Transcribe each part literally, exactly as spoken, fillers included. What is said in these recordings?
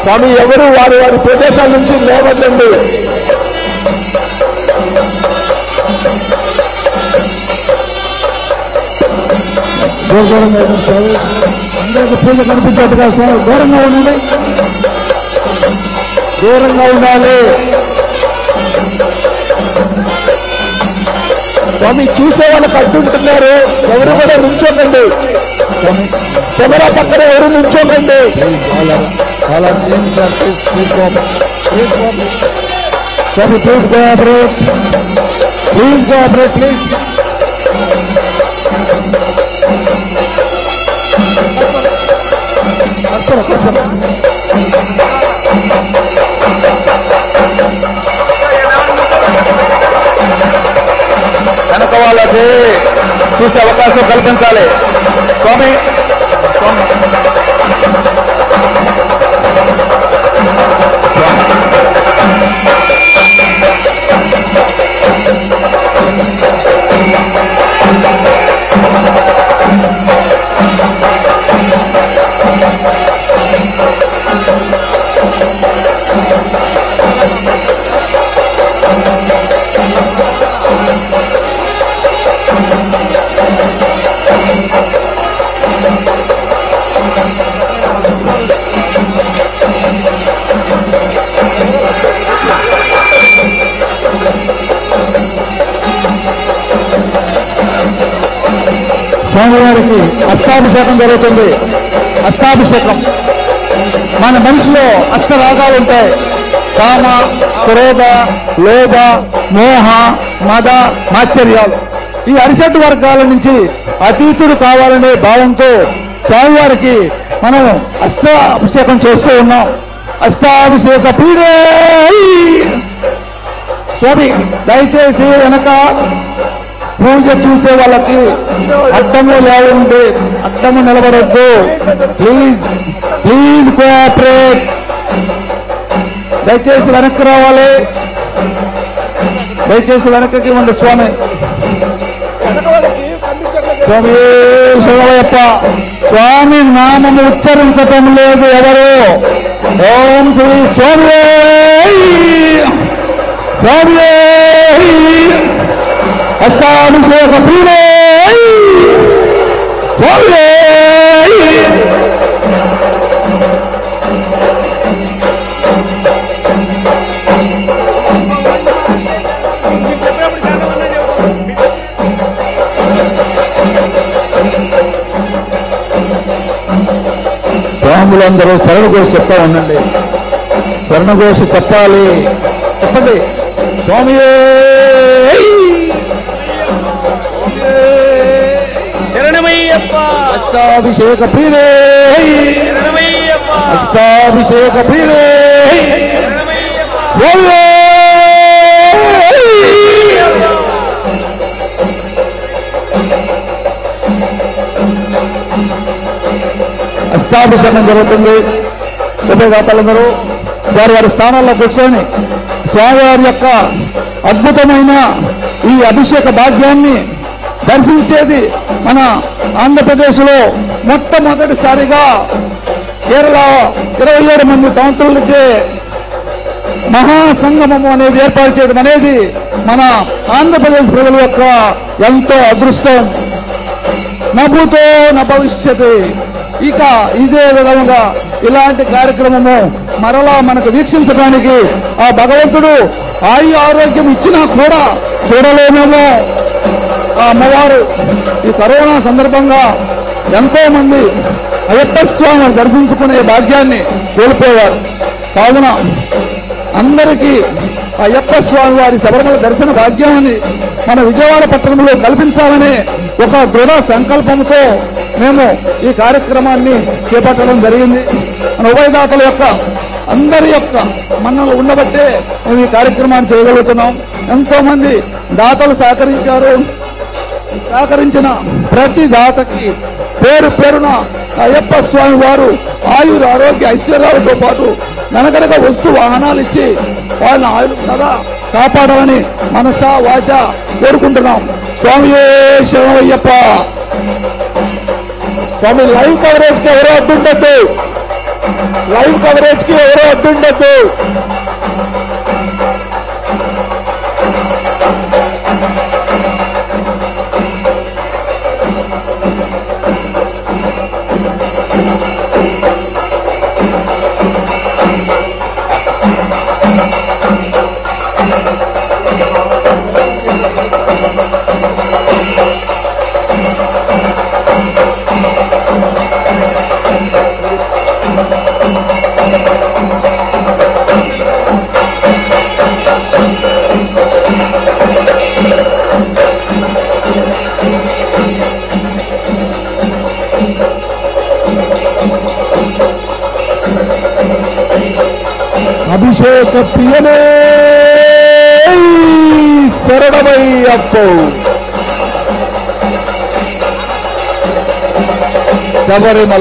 స్వామి ఎవరు వారి వారి ప్రదేశాల నుంచి లేవద్దండి. అందరికి పూజ కనిపించేట్టుగా స్వామి దూరంగా ఉండండి, దూరంగా ఉండాలి. స్వామి చూసే వాళ్ళకి అడ్డుంటున్నారు, ఎవరు కూడా నుంచోకండి. కెమెరా పక్కన ఎవరు నుంచోకండి. చాలా స్వామి please cooperate, please cooperate please. వెనక వాళ్ళకి చూసే అవకాశం కల్పించాలి. స్వామి స్వామివారికి అష్టాభిషేకం జరుగుతుంది. అష్టాభిషేకం మన మనిషిలో అష్ట రాగాలు ఉంటాయి. కామ, క్రోధ, లోభ, మోహ, మద, మాత్సర్యాలు. ఈ అరిషడ్ వర్గాల నుంచి అతీతుడు కావాలనే భావంతో స్వామివారికి మనం అష్టాభిషేకం చేస్తూ ఉన్నాం. అష్టాభిషేక పీడే స్వామి దయచేసి వెనక పూజ చూసే వాళ్ళకి అడ్డము లేవండి, అడ్డము నిలబడద్దు. Please please cooperate. దయచేసి వెనక్కి రావాలి, దయచేసి వెనక్కి ఇవ్వండి. స్వామి స్వామి శివయ్యప్ప స్వామి నామము ఉచ్చరించటం లేదు ఎవరు. ఓం శ్రీ స్వామి స్వామి అష్టాభిషేక ప్రియుడే స్వామి. స్వాములందరూ శరణఘోష చెప్తా ఉండండి, శరణఘోష చెప్పాలి. చెప్పండి స్వామి శరణమయ్యప్ప. అష్టాభిషేక ప్రియుడే శరణమయ్యప్ప. అష్టాభిషేక ప్రియుడే స్వామి. అష్టాభిషేకం జరుగుతుంది. ఉభయదాతలందరూ వారి వారి స్థానాల్లో కూర్చొని స్వామివారి యొక్క అద్భుతమైన ఈ అభిషేక భాగ్యాన్ని దర్శించేది మన ఆంధ్రప్రదేశ్లో మొట్టమొదటిసారిగా కేరళ ఇరవై ఏడు మంది తంత్రులచే మహాసంగమము అనేది ఏర్పాటు చేయడం అనేది మన ఆంధ్రప్రదేశ్ ప్రజల యొక్క ఎంతో అదృష్టం. నభూతో న భవిష్యత్. ఇక ఇదే విధంగా ఇలాంటి కార్యక్రమము మరలా మనకు వీక్షించడానికి ఆ భగవంతుడు ఆయు ఆరోగ్యం ఇచ్చినా కూడా చూడలేమేమో. ఆ అమ్మవారు ఈ కరోనా సందర్భంగా ఎంతో మంది అయ్యప్ప స్వామిని దర్శించుకునే భాగ్యాన్ని కోల్పోయారు. కావున అందరికీ అయ్యప్ప స్వామి వారి శబరిమల దర్శన భాగ్యాన్ని మన విజయవాడ పట్టణంలో కల్పించాలనే ఒక దృఢ సంకల్పంతో మేము ఈ కార్యక్రమాన్ని చేపట్టడం జరిగింది. మన ఉభయదాతల యొక్క అందరి యొక్క మన్నలు ఉండబట్టే మేము ఈ కార్యక్రమాన్ని చేయగలుగుతున్నాం. ఎంతో మంది దాతలు సహకరించారు. సహకరించిన ప్రతి దాతకి పేరు పేరున అయ్యప్ప స్వామి వారు ఆయుర ఆరోగ్య ఐశ్వర్యాలతో పాటు వెనకనక వస్తు వాహనాలు ఇచ్చి వాళ్ళని ఆయురు కదా కాపాడాలని మనసా వాచ కోరుకుంటున్నాం. స్వామి శరణమయ్యప్ప. స్వామి లైవ్ కవరేజ్ కి ఎవరో అడ్డుండద్దు. లైవ్ కవరేజ్ కి ఎవరో అడ్డుండద్దు. అభిషేక ప్రియనే శరణమయ్యప్పో. శబరిమల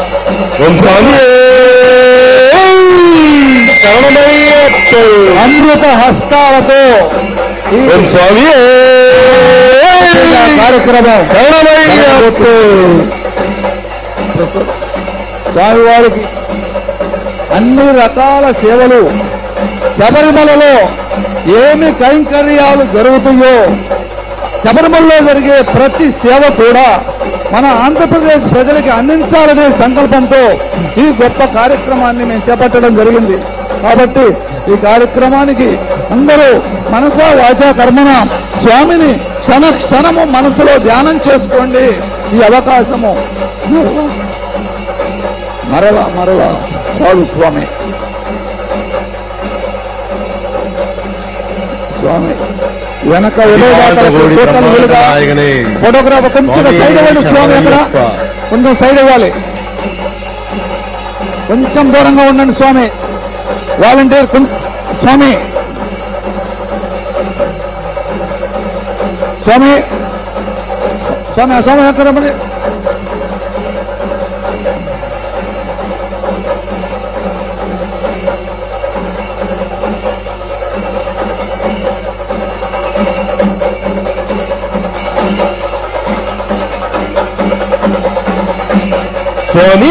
శరణమయ్యప్పో. అమృత హస్తాలతో స్వామి కార్యక్రమం శరణమయ్యప్పో. స్వామివారికి అన్ని రకాల సేవలు, శబరిమలలో ఏమి కైంకర్యాలు జరుగుతాయో, శబరిమలలో జరిగే ప్రతి సేవ కూడా మన ఆంధ్రప్రదేశ్ ప్రజలకి అందించాలనే సంకల్పంతో ఈ గొప్ప కార్యక్రమాన్ని మేము చేపట్టడం జరిగింది. కాబట్టి ఈ కార్యక్రమానికి అందరూ మనసా వాచా కర్మన స్వామిని క్షణ క్షణము మనసులో ధ్యానం చేసుకోండి. ఈ అవకాశము మరలా మరలా రాదు స్వామి. స్వామి వెనక ఫోటోగ్రాఫర్ కొంచెం సైడ్ ఇవ్వండి స్వామి. అక్కడ కొంచెం సైడ్ ఇవ్వాలి, కొంచెం దూరంగా ఉండండి స్వామి. వాలంటీర్ స్వామి స్వామి స్వామి ఆ స్వామి ఎక్కడ రమ్మని. స్వామి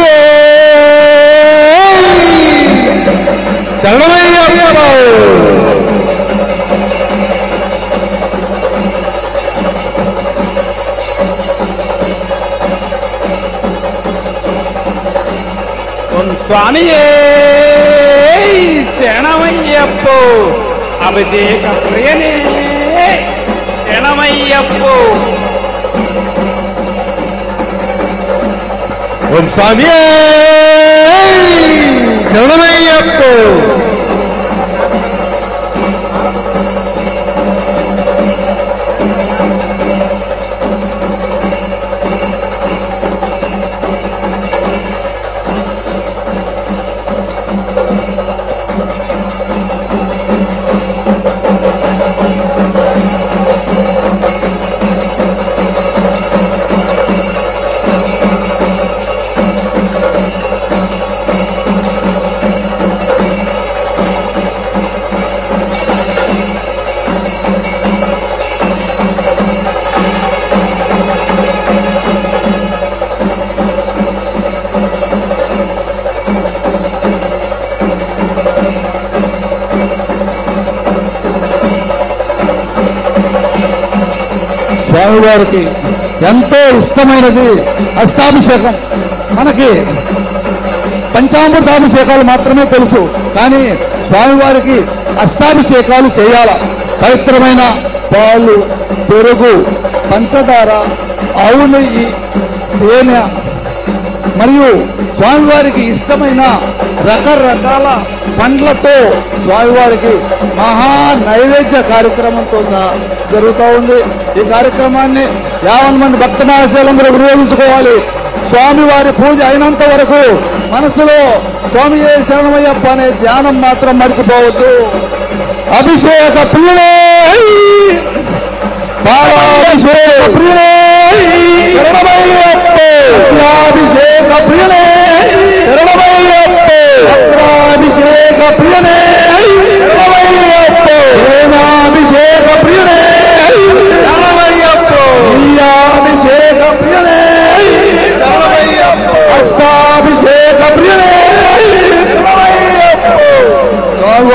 శరణమయ్యప్ప. స్వామియే శరణమయ్యప్పో. అభిషేక ప్రియనే శరణమయ్యప్పో. ఓం స్వామి శరణమయ్యప్పో. స్వామివారికి ఎంతో ఇష్టమైనది అష్టాభిషేకం. మనకి పంచామృతాభిషేకాలు మాత్రమే తెలుసు, కానీ స్వామివారికి అష్టాభిషేకాలు చేయాల. పవిత్రమైన పాలు, పెరుగు, పంచదార, ఆవు నెయ్యి, తేనె మరియు స్వామివారికి ఇష్టమైన రకరకాల పండ్లతో స్వామివారికి మహా నైవేద్య కార్యక్రమంతో సహా జరుగుతూ ఉంది. ఈ కార్యక్రమాన్ని యావన్ మంది భక్త మహాశయులందరూ వినియోగించుకోవాలి. స్వామివారి పూజ అయినంత వరకు మనసులో స్వామి శరణమయ్యప్ప అనే ధ్యానం మాత్రం మర్చిపోవద్దు. అభిషేక ప్రియులే పాలాభిషేక ప్రియులే శరణమయ్యప్ప. అభిషేక ప్రియులే శరణమయ్యప్ప. అభిషేక ప్రియనే శరణమయ్యప్ప. ప్రేమాభిషేక ప్రియనే శరణమయ్యప్ప. అభిషేక ప్రియనే శరణమయ్యప్ప. అష్టాభిషేక ప్రియనే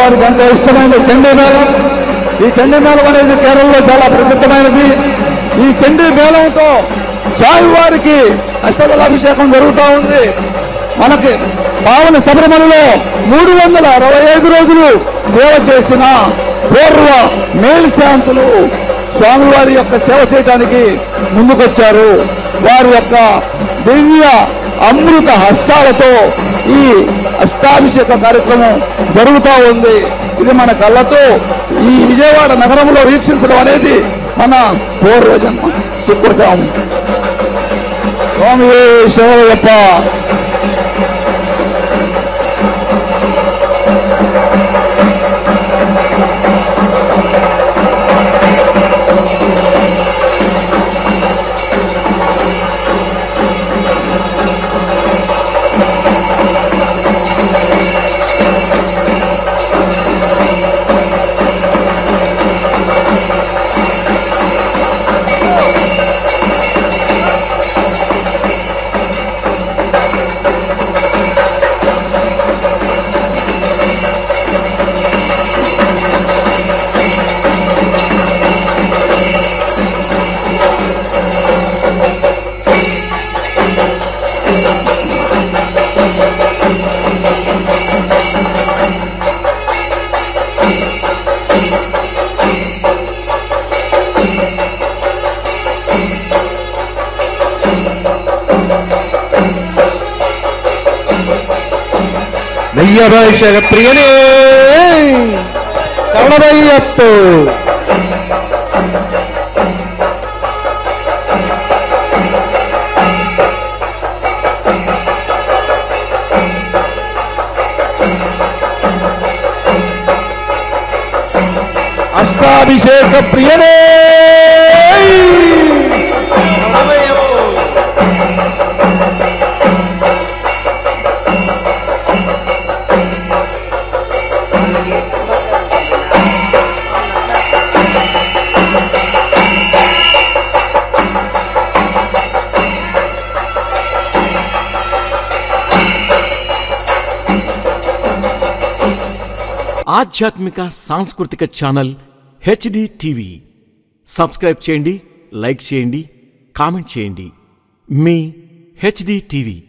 స్వామివారికి ఎంతో ఇష్టమైన చండీ మేళం. ఈ చండీ మేళం అనేది కేరళలో చాలా ప్రసిద్ధమైనది. ఈ చండీ మేళంతో స్వామివారికి అష్టదళాభిషేకం జరుగుతూ ఉంది. మనకి పావన శబరిమలలో మూడు వందల అరవై ఐదు రోజులు సేవ చేసిన పూర్వ మేల్శాంతులు స్వామివారి యొక్క సేవ చేయడానికి ముందుకొచ్చారు. వారి యొక్క దివ్య అమృత హస్తాలతో ఈ అష్టాభిషేక కార్యక్రమం జరుగుతూ ఉంది. ఇది మన కళ్ళతో ఈ విజయవాడ నగరంలో వీక్షించడం అనేది మన పూర్వజన్మ సుకృతం. స్వామి శరణయ్యప్ప. నెయ్యభిషేక ప్రియనే శరణమయ్యప్ప. అష్టాభిషేక ప్రియనే ఆధ్యాత్మిక సాంస్కృతిక ఛానల్ హెచ్డి టీవీ సబ్స్క్రైబ్ చేయండి, లైక్ చేయండి, కామెంట్ చేయండి. మీ హెచ్డి టీవీ.